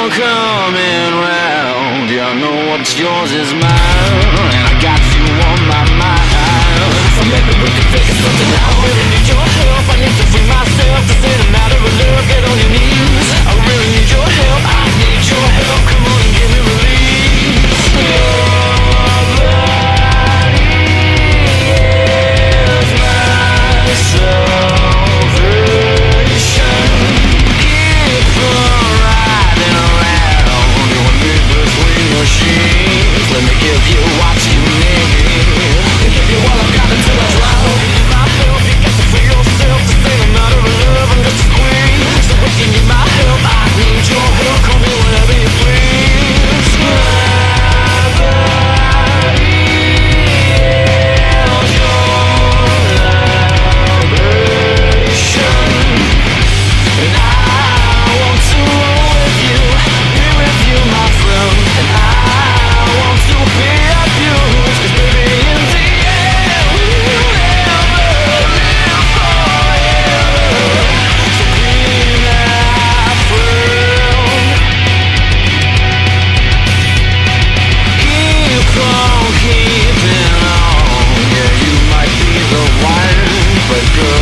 on coming round. You know what's yours is mine, and I got you on my mind. So maybe we can figure something out. I really need your help. I need to free myself. This ain't a matter of love. Get on your knees. I really need your help. I need your help. Come on and give me release. Your body is my salvation. Keep on riding around, doing me between your sheets. Let me give you what you need, and give you all I've got until I drown. You need my help, you got to free yourself. This ain't a matter of love, I'm just a queen. So if you need my help, I need your help. Call me whenever you please. My body is your salvation, and I want to roll with you, be with you, my friend. And I want to be abused, 'cause baby in the end we'll never live forever. So be my friend. Keep on keeping on. Yeah, you might be the one, but girl,